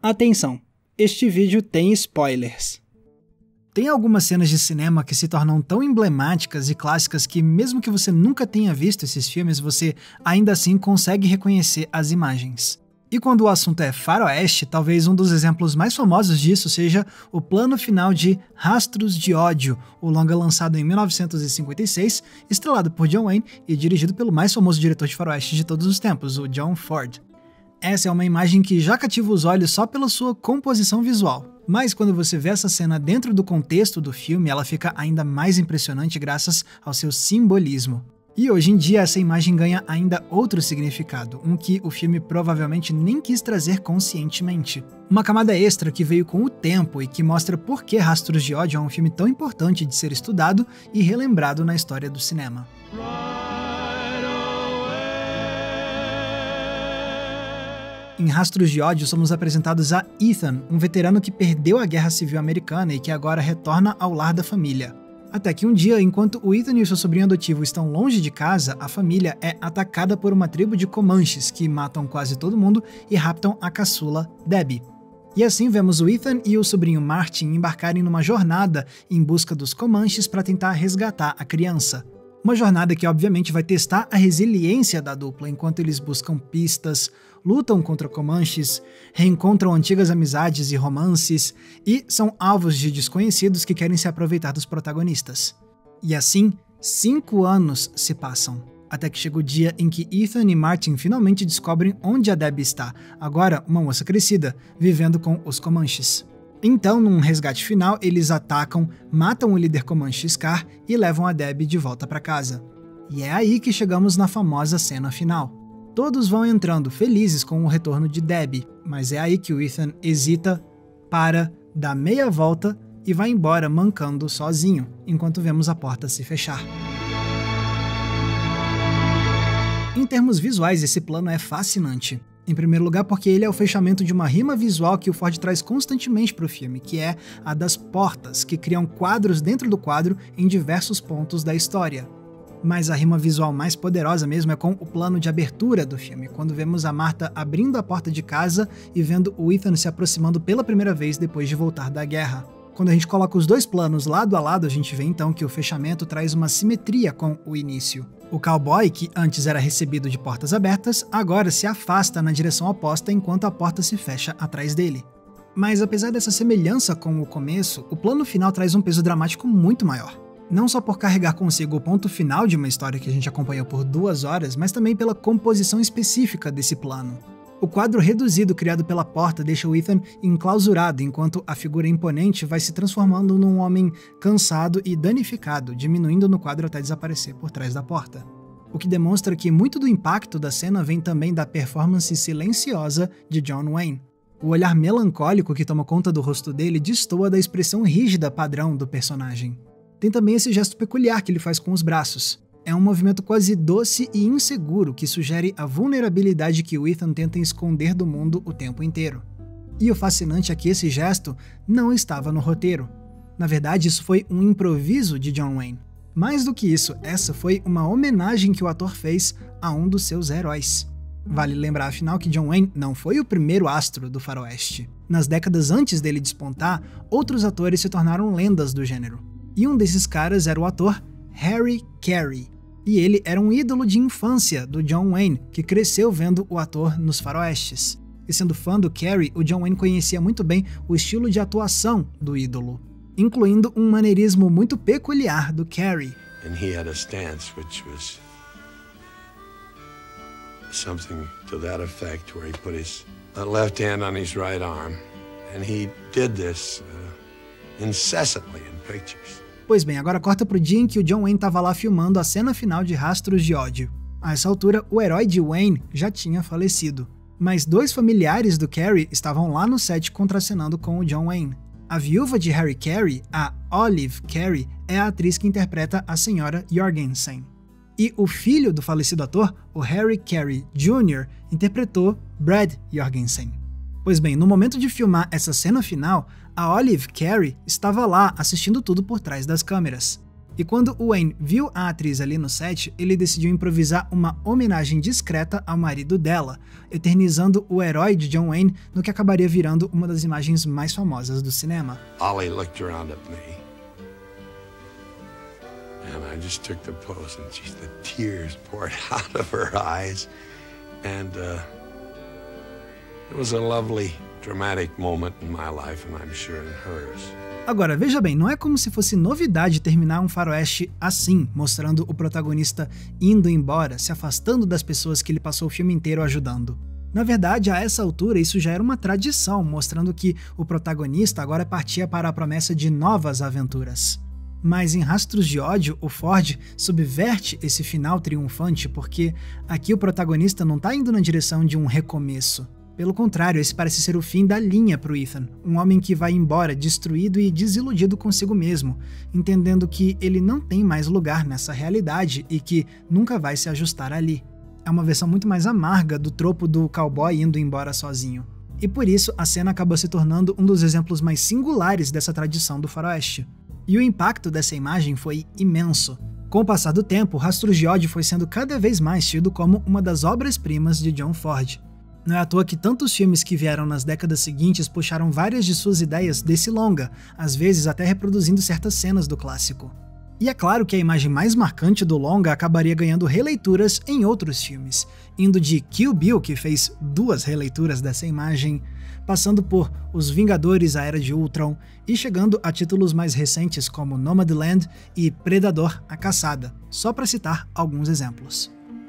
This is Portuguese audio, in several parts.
Atenção! Este vídeo tem spoilers. Tem algumas cenas de cinema que se tornam tão emblemáticas e clássicas que mesmo que você nunca tenha visto esses filmes, você ainda assim consegue reconhecer as imagens. E quando o assunto é faroeste, talvez um dos exemplos mais famosos disso seja o plano final de Rastros de Ódio, o longa lançado em 1956, estrelado por John Wayne e dirigido pelo mais famoso diretor de faroeste de todos os tempos, o John Ford. Essa é uma imagem que já cativa os olhos só pela sua composição visual. Mas quando você vê essa cena dentro do contexto do filme, ela fica ainda mais impressionante graças ao seu simbolismo. E hoje em dia essa imagem ganha ainda outro significado, um que o filme provavelmente nem quis trazer conscientemente. Uma camada extra que veio com o tempo e que mostra por que Rastros de Ódio é um filme tão importante de ser estudado e relembrado na história do cinema. Em Rastros de Ódio, somos apresentados a Ethan, um veterano que perdeu a Guerra Civil Americana e que agora retorna ao lar da família. Até que um dia, enquanto o Ethan e o seu sobrinho adotivo estão longe de casa, a família é atacada por uma tribo de Comanches que matam quase todo mundo e raptam a caçula Debbie. E assim vemos o Ethan e o sobrinho Martin embarcarem numa jornada em busca dos Comanches para tentar resgatar a criança. Uma jornada que obviamente vai testar a resiliência da dupla enquanto eles buscam pistas, lutam contra Comanches, reencontram antigas amizades e romances, e são alvos de desconhecidos que querem se aproveitar dos protagonistas. E assim, 5 anos se passam, até que chega o dia em que Ethan e Martin finalmente descobrem onde a Debbie está, agora uma moça crescida, vivendo com os Comanches. Então, num resgate final, eles atacam, matam o líder Comanche Scar e levam a Debbie de volta para casa. E é aí que chegamos na famosa cena final. Todos vão entrando felizes com o retorno de Debbie, mas é aí que o Ethan hesita, para, dá meia volta e vai embora mancando sozinho, enquanto vemos a porta se fechar. Em termos visuais, esse plano é fascinante. Em primeiro lugar porque ele é o fechamento de uma rima visual que o Ford traz constantemente para o filme, que é a das portas, que criam quadros dentro do quadro em diversos pontos da história. Mas a rima visual mais poderosa mesmo é com o plano de abertura do filme, quando vemos a Martha abrindo a porta de casa e vendo o Ethan se aproximando pela primeira vez depois de voltar da guerra. Quando a gente coloca os dois planos lado a lado, a gente vê então que o fechamento traz uma simetria com o início. O cowboy, que antes era recebido de portas abertas, agora se afasta na direção oposta enquanto a porta se fecha atrás dele. Mas apesar dessa semelhança com o começo, o plano final traz um peso dramático muito maior. Não só por carregar consigo o ponto final de uma história que a gente acompanhou por 2 horas, mas também pela composição específica desse plano. O quadro reduzido criado pela porta deixa o Ethan enclausurado, enquanto a figura imponente vai se transformando num homem cansado e danificado, diminuindo no quadro até desaparecer por trás da porta. O que demonstra que muito do impacto da cena vem também da performance silenciosa de John Wayne. O olhar melancólico que toma conta do rosto dele destoa da expressão rígida padrão do personagem. Tem também esse gesto peculiar que ele faz com os braços. É um movimento quase doce e inseguro que sugere a vulnerabilidade que o Ethan tenta esconder do mundo o tempo inteiro. E o fascinante é que esse gesto não estava no roteiro. Na verdade, isso foi um improviso de John Wayne. Mais do que isso, essa foi uma homenagem que o ator fez a um dos seus heróis. Vale lembrar, afinal, que John Wayne não foi o primeiro astro do faroeste. Nas décadas antes dele despontar, outros atores se tornaram lendas do gênero. E um desses caras era o ator Harry Carey. E ele era um ídolo de infância do John Wayne, que cresceu vendo o ator nos faroestes. E sendo fã do Carey, o John Wayne conhecia muito bem o estilo de atuação do ídolo, incluindo um maneirismo muito peculiar do Carey. And he had a stance which was something to that effect, where he put his left hand on his right arm, and he did this incessantly in pictures. Pois bem, agora corta pro dia em que o John Wayne estava lá filmando a cena final de Rastros de Ódio. A essa altura, o herói de Wayne já tinha falecido, mas 2 familiares do Carey estavam lá no set contracenando com o John Wayne. A viúva de Harry Carey, a Olive Carey, é a atriz que interpreta a senhora Jorgensen. E o filho do falecido ator, o Harry Carey Jr., interpretou Brad Jorgensen. Pois bem, no momento de filmar essa cena final, a Olive Carey estava lá assistindo tudo por trás das câmeras. E quando o Wayne viu a atriz ali no set, ele decidiu improvisar uma homenagem discreta ao marido dela, eternizando o herói de John Wayne no que acabaria virando uma das imagens mais famosas do cinema. Ollie looked around at me, and I just took the pose, and geez, the tears poured out of her eyes, and it was a lovely, dramatic moment in my life, and I'm sure in hers. Agora, veja bem, não é como se fosse novidade terminar um faroeste assim, mostrando o protagonista indo embora, se afastando das pessoas que ele passou o filme inteiro ajudando. Na verdade, a essa altura, isso já era uma tradição, mostrando que o protagonista agora partia para a promessa de novas aventuras. Mas em Rastros de Ódio, o Ford subverte esse final triunfante porque aqui o protagonista não está indo na direção de um recomeço. Pelo contrário, esse parece ser o fim da linha para o Ethan, um homem que vai embora destruído e desiludido consigo mesmo, entendendo que ele não tem mais lugar nessa realidade e que nunca vai se ajustar ali. É uma versão muito mais amarga do tropo do cowboy indo embora sozinho. E por isso, a cena acabou se tornando um dos exemplos mais singulares dessa tradição do faroeste. E o impacto dessa imagem foi imenso. Com o passar do tempo, Rastros de Ódio foi sendo cada vez mais tido como uma das obras-primas de John Ford. Não é à toa que tantos filmes que vieram nas décadas seguintes puxaram várias de suas ideias desse longa, às vezes até reproduzindo certas cenas do clássico. E é claro que a imagem mais marcante do longa acabaria ganhando releituras em outros filmes, indo de Kill Bill, que fez 2 releituras dessa imagem, passando por Os Vingadores, A Era de Ultron, e chegando a títulos mais recentes como Nomadland e Predador, A Caçada, só para citar alguns exemplos.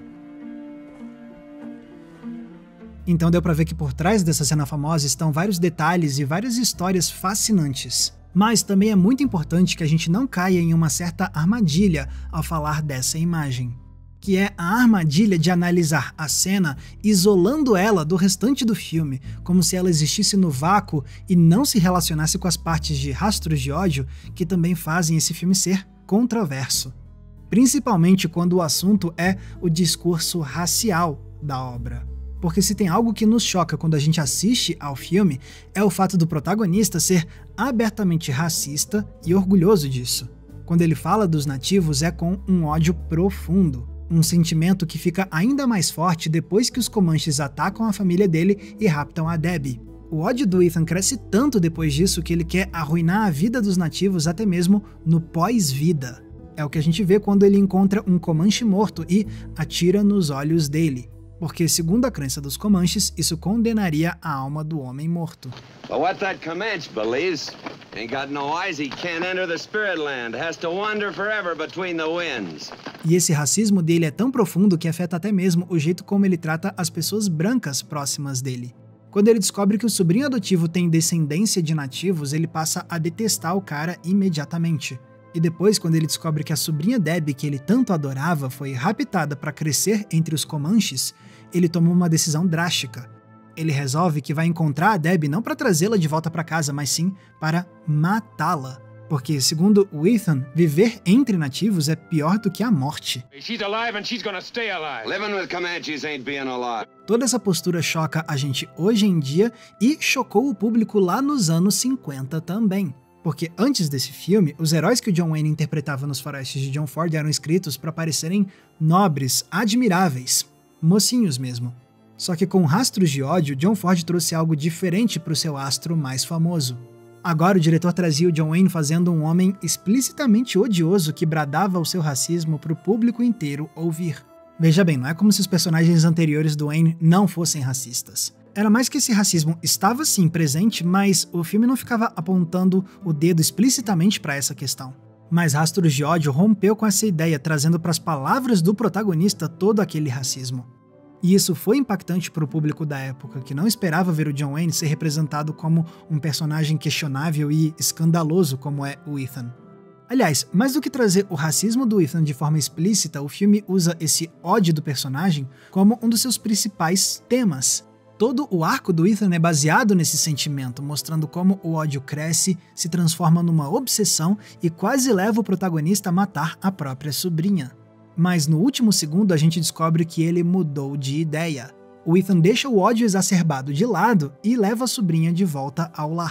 Então deu pra ver que por trás dessa cena famosa estão vários detalhes e várias histórias fascinantes. Mas também é muito importante que a gente não caia em uma certa armadilha ao falar dessa imagem, que é a armadilha de analisar a cena isolando ela do restante do filme, como se ela existisse no vácuo e não se relacionasse com as partes de Rastros de Ódio que também fazem esse filme ser controverso. Principalmente quando o assunto é o discurso racial da obra. Porque se tem algo que nos choca quando a gente assiste ao filme, é o fato do protagonista ser abertamente racista e orgulhoso disso. Quando ele fala dos nativos é com um ódio profundo, um sentimento que fica ainda mais forte depois que os Comanches atacam a família dele e raptam a Debbie. O ódio do Ethan cresce tanto depois disso que ele quer arruinar a vida dos nativos até mesmo no pós-vida. É o que a gente vê quando ele encontra um Comanche morto e atira nos olhos dele. Porque, segundo a crença dos Comanches, isso condenaria a alma do homem morto. But what that Comanche believes, ain't got no eyes, he can't enter the spirit land, has to wander forever between the winds. E esse racismo dele é tão profundo que afeta até mesmo o jeito como ele trata as pessoas brancas próximas dele. Quando ele descobre que o sobrinho adotivo tem descendência de nativos, ele passa a detestar o cara imediatamente. E depois, quando ele descobre que a sobrinha Debbie, que ele tanto adorava, foi raptada para crescer entre os Comanches, ele toma uma decisão drástica. Ele resolve que vai encontrar a Debbie não para trazê-la de volta para casa, mas sim para matá-la. Porque, segundo o Ethan, viver entre nativos é pior do que a morte. She's alive and she's gonna stay alive. Living with Comanches ain't being alive. Toda essa postura choca a gente hoje em dia e chocou o público lá nos anos 50 também. Porque antes desse filme, os heróis que o John Wayne interpretava nos faroestes de John Ford eram escritos para parecerem nobres, admiráveis, mocinhos mesmo. Só que com Rastros de Ódio, John Ford trouxe algo diferente para o seu astro mais famoso. Agora o diretor trazia o John Wayne fazendo um homem explicitamente odioso que bradava o seu racismo para o público inteiro ouvir. Veja bem, não é como se os personagens anteriores do Wayne não fossem racistas. Era mais que esse racismo estava sim presente, mas o filme não ficava apontando o dedo explicitamente para essa questão. Mas Rastros de Ódio rompeu com essa ideia, trazendo para as palavras do protagonista todo aquele racismo. E isso foi impactante para o público da época, que não esperava ver o John Wayne ser representado como um personagem questionável e escandaloso como é o Ethan. Aliás, mais do que trazer o racismo do Ethan de forma explícita, o filme usa esse ódio do personagem como um dos seus principais temas. Todo o arco do Ethan é baseado nesse sentimento, mostrando como o ódio cresce, se transforma numa obsessão e quase leva o protagonista a matar a própria sobrinha. Mas no último segundo a gente descobre que ele mudou de ideia. O Ethan deixa o ódio exacerbado de lado e leva a sobrinha de volta ao lar.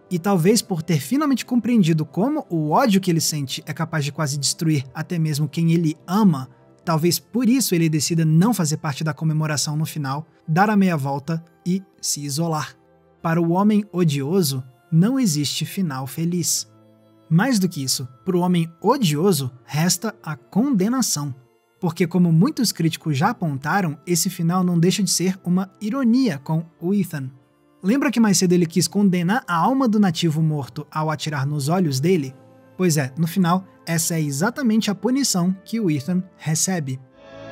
E talvez por ter finalmente compreendido como o ódio que ele sente é capaz de quase destruir até mesmo quem ele ama, talvez por isso ele decida não fazer parte da comemoração no final, dar a meia volta e se isolar. Para o homem odioso, não existe final feliz. Mais do que isso, para o homem odioso, resta a condenação. Porque, como muitos críticos já apontaram, esse final não deixa de ser uma ironia com o Ethan. Lembra que mais cedo ele quis condenar a alma do nativo morto ao atirar nos olhos dele? Pois é, no final, essa é exatamente a punição que o Ethan recebe.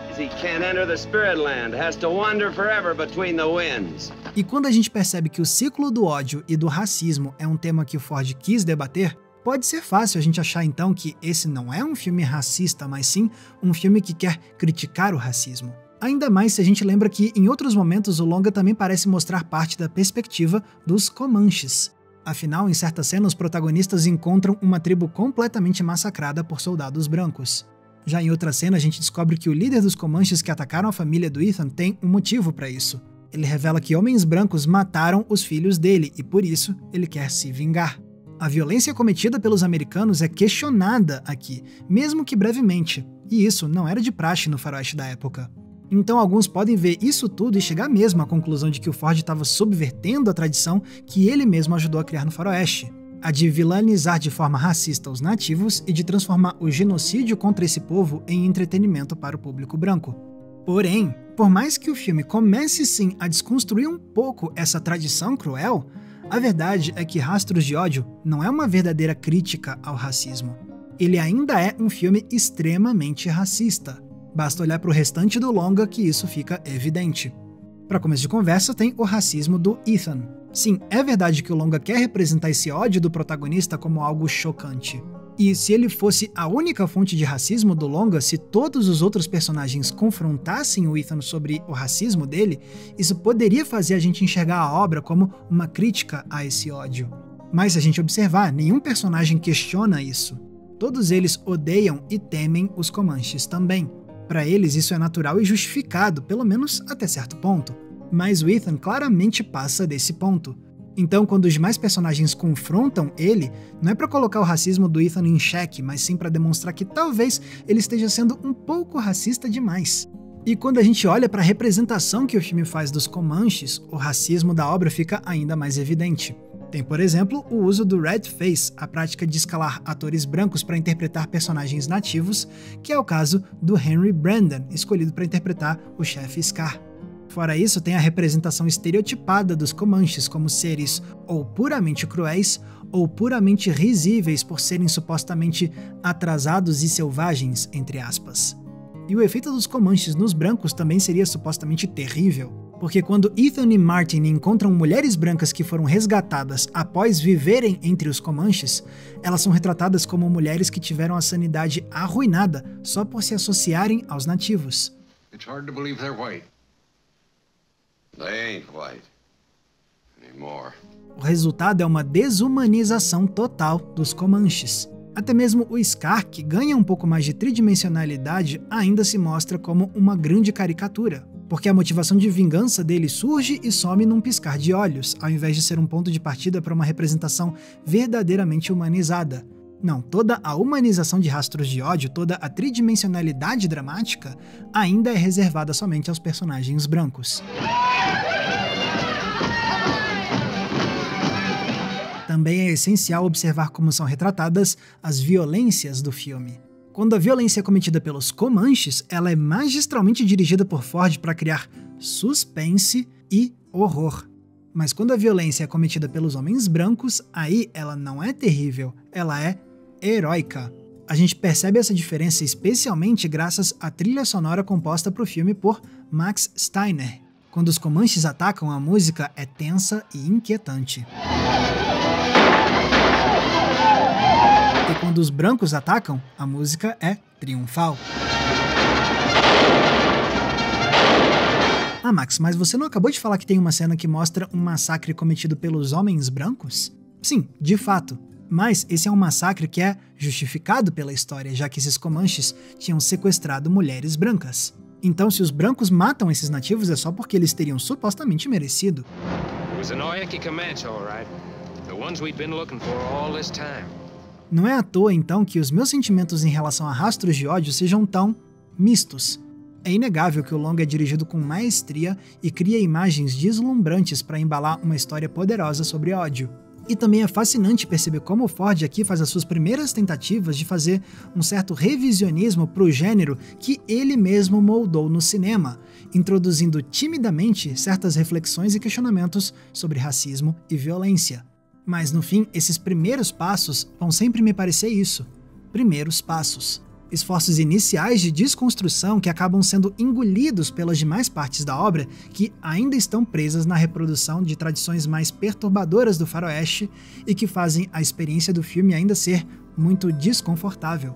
E quando a gente percebe que o ciclo do ódio e do racismo é um tema que o Ford quis debater, pode ser fácil a gente achar então que esse não é um filme racista, mas sim um filme que quer criticar o racismo. Ainda mais se a gente lembra que, em outros momentos, o longa também parece mostrar parte da perspectiva dos Comanches. Afinal, em certa cena, os protagonistas encontram uma tribo completamente massacrada por soldados brancos. Já em outra cena, a gente descobre que o líder dos Comanches que atacaram a família do Ethan tem um motivo para isso. Ele revela que homens brancos mataram os filhos dele e, por isso, ele quer se vingar. A violência cometida pelos americanos é questionada aqui, mesmo que brevemente, e isso não era de praxe no faroeste da época. Então alguns podem ver isso tudo e chegar mesmo à conclusão de que o Ford estava subvertendo a tradição que ele mesmo ajudou a criar no faroeste, a de vilanizar de forma racista os nativos e de transformar o genocídio contra esse povo em entretenimento para o público branco. Porém, por mais que o filme comece sim a desconstruir um pouco essa tradição cruel, a verdade é que Rastros de Ódio não é uma verdadeira crítica ao racismo. Ele ainda é um filme extremamente racista. Basta olhar para o restante do longa que isso fica evidente. Para começo de conversa, tem o racismo do Ethan. Sim, é verdade que o longa quer representar esse ódio do protagonista como algo chocante. E se ele fosse a única fonte de racismo do longa, se todos os outros personagens confrontassem o Ethan sobre o racismo dele, isso poderia fazer a gente enxergar a obra como uma crítica a esse ódio. Mas se a gente observar, nenhum personagem questiona isso. Todos eles odeiam e temem os Comanches também. Para eles isso é natural e justificado, pelo menos até certo ponto. Mas o Ethan claramente passa desse ponto. Então, quando os demais personagens confrontam ele, não é para colocar o racismo do Ethan em xeque, mas sim para demonstrar que talvez ele esteja sendo um pouco racista demais. E quando a gente olha para a representação que o filme faz dos Comanches, o racismo da obra fica ainda mais evidente. Tem, por exemplo, o uso do red face, a prática de escalar atores brancos para interpretar personagens nativos, que é o caso do Henry Brandon, escolhido para interpretar o chefe Scar. Fora isso, tem a representação estereotipada dos Comanches como seres ou puramente cruéis ou puramente risíveis por serem supostamente atrasados e selvagens, entre aspas. E o efeito dos Comanches nos brancos também seria supostamente terrível. Porque quando Ethan e Martin encontram mulheres brancas que foram resgatadas após viverem entre os Comanches, elas são retratadas como mulheres que tiveram a sanidade arruinada só por se associarem aos nativos. It's hard to believe they're white. They ain't white anymore. O resultado é uma desumanização total dos Comanches. Até mesmo o Scar, que ganha um pouco mais de tridimensionalidade, ainda se mostra como uma grande caricatura, porque a motivação de vingança dele surge e some num piscar de olhos, ao invés de ser um ponto de partida para uma representação verdadeiramente humanizada. Não, toda a humanização de Rastros de Ódio, toda a tridimensionalidade dramática, ainda é reservada somente aos personagens brancos. Também é essencial observar como são retratadas as violências do filme. Quando a violência é cometida pelos Comanches, ela é magistralmente dirigida por Ford para criar suspense e horror. Mas quando a violência é cometida pelos homens brancos, aí ela não é terrível, ela é heróica. A gente percebe essa diferença especialmente graças à trilha sonora composta para o filme por Max Steiner. Quando os Comanches atacam, a música é tensa e inquietante. E quando os brancos atacam, a música é triunfal. Ah, Max, mas você não acabou de falar que tem uma cena que mostra um massacre cometido pelos homens brancos? Sim, de fato. Mas esse é um massacre que é justificado pela história, já que esses Comanches tinham sequestrado mulheres brancas. Então, se os brancos matam esses nativos, é só porque eles teriam supostamente merecido. It was an Oyeki Comanche, all right. The ones we'd been looking for all this time. Não é à toa, então, que os meus sentimentos em relação a Rastros de Ódio sejam tão mistos. É inegável que o longa é dirigido com maestria e cria imagens deslumbrantes para embalar uma história poderosa sobre ódio. E também é fascinante perceber como o Ford aqui faz as suas primeiras tentativas de fazer um certo revisionismo para o gênero que ele mesmo moldou no cinema, introduzindo timidamente certas reflexões e questionamentos sobre racismo e violência. Mas no fim, esses primeiros passos vão sempre me parecer isso: primeiros passos. Esforços iniciais de desconstrução que acabam sendo engolidos pelas demais partes da obra que ainda estão presas na reprodução de tradições mais perturbadoras do faroeste e que fazem a experiência do filme ainda ser muito desconfortável.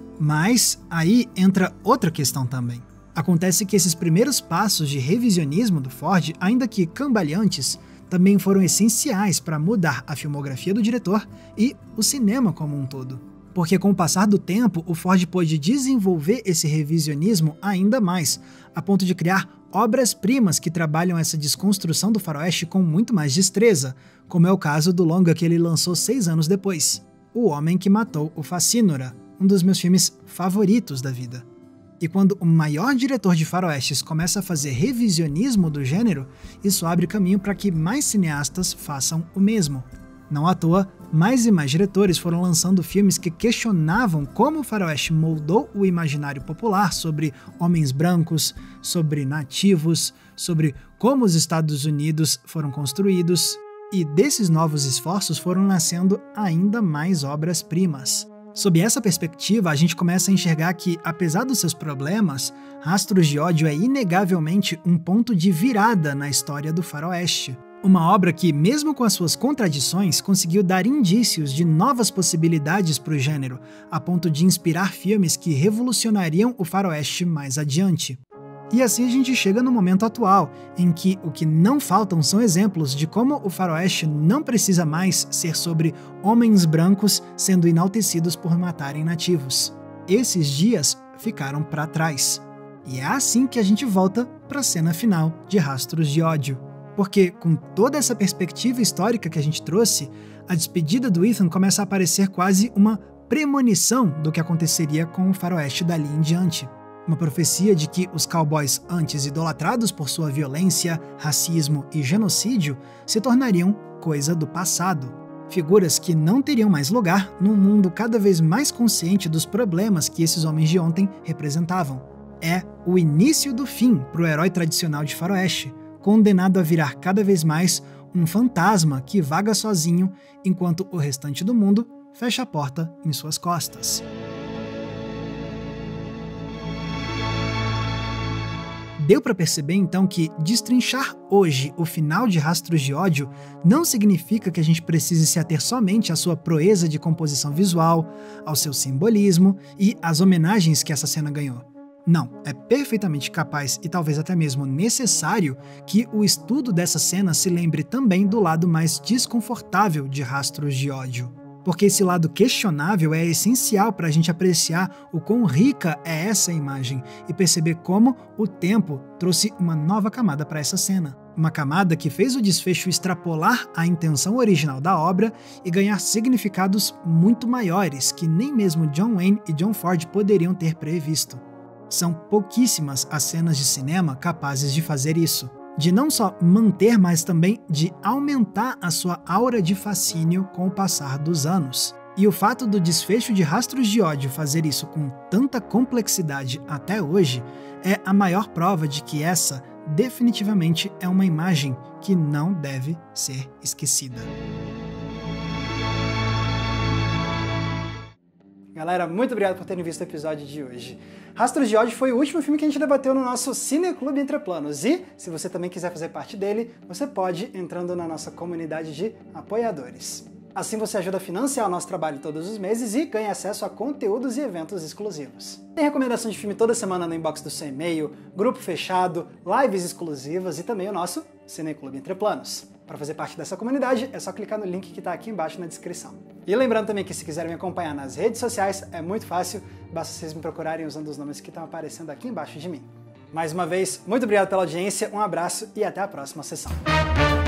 Mas aí entra outra questão também. Acontece que esses primeiros passos de revisionismo do Ford, ainda que cambaleantes, também foram essenciais para mudar a filmografia do diretor e o cinema como um todo. Porque com o passar do tempo, o Ford pôde desenvolver esse revisionismo ainda mais, a ponto de criar obras-primas que trabalham essa desconstrução do faroeste com muito mais destreza, como é o caso do longa que ele lançou 6 anos depois, O Homem que Matou o Facínora, um dos meus filmes favoritos da vida. E quando o maior diretor de faroestes começa a fazer revisionismo do gênero, isso abre caminho para que mais cineastas façam o mesmo. Não à toa, mais e mais diretores foram lançando filmes que questionavam como o faroeste moldou o imaginário popular sobre homens brancos, sobre nativos, sobre como os Estados Unidos foram construídos, e desses novos esforços foram nascendo ainda mais obras-primas. Sob essa perspectiva, a gente começa a enxergar que, apesar dos seus problemas, Rastros de Ódio é inegavelmente um ponto de virada na história do faroeste. Uma obra que, mesmo com as suas contradições, conseguiu dar indícios de novas possibilidades para o gênero, a ponto de inspirar filmes que revolucionariam o faroeste mais adiante. E assim a gente chega no momento atual, em que o que não faltam são exemplos de como o faroeste não precisa mais ser sobre homens brancos sendo enaltecidos por matarem nativos. Esses dias ficaram para trás. E é assim que a gente volta para a cena final de Rastros de Ódio. Porque, com toda essa perspectiva histórica que a gente trouxe, a despedida do Ethan começa a parecer quase uma premonição do que aconteceria com o faroeste dali em diante. Uma profecia de que os cowboys antes idolatrados por sua violência, racismo e genocídio se tornariam coisa do passado. Figuras que não teriam mais lugar num mundo cada vez mais consciente dos problemas que esses homens de ontem representavam. É o início do fim para o herói tradicional de faroeste, condenado a virar cada vez mais um fantasma que vaga sozinho enquanto o restante do mundo fecha a porta em suas costas. Deu para perceber então que destrinchar hoje o final de Rastros de Ódio não significa que a gente precise se ater somente à sua proeza de composição visual, ao seu simbolismo e às homenagens que essa cena ganhou. Não, é perfeitamente capaz e talvez até mesmo necessário que o estudo dessa cena se lembre também do lado mais desconfortável de Rastros de Ódio. Porque esse lado questionável é essencial para a gente apreciar o quão rica é essa imagem e perceber como o tempo trouxe uma nova camada para essa cena. Uma camada que fez o desfecho extrapolar a intenção original da obra e ganhar significados muito maiores que nem mesmo John Wayne e John Ford poderiam ter previsto. São pouquíssimas as cenas de cinema capazes de fazer isso. De não só manter, mas também de aumentar a sua aura de fascínio com o passar dos anos. E o fato do desfecho de Rastros de Ódio fazer isso com tanta complexidade até hoje é a maior prova de que essa definitivamente é uma imagem que não deve ser esquecida. Galera, muito obrigado por terem visto o episódio de hoje. Rastros de Ódio foi o último filme que a gente debateu no nosso Cineclube Entre Planos. E, se você também quiser fazer parte dele, você pode entrando na nossa comunidade de apoiadores. Assim você ajuda a financiar o nosso trabalho todos os meses e ganha acesso a conteúdos e eventos exclusivos. Tem recomendação de filme toda semana no inbox do seu e-mail, grupo fechado, lives exclusivas e também o nosso Cineclube Entre Planos. Para fazer parte dessa comunidade, é só clicar no link que está aqui embaixo na descrição. E lembrando também que se quiserem me acompanhar nas redes sociais, é muito fácil, basta vocês me procurarem usando os nomes que estão aparecendo aqui embaixo de mim. Mais uma vez, muito obrigado pela audiência, um abraço e até a próxima sessão.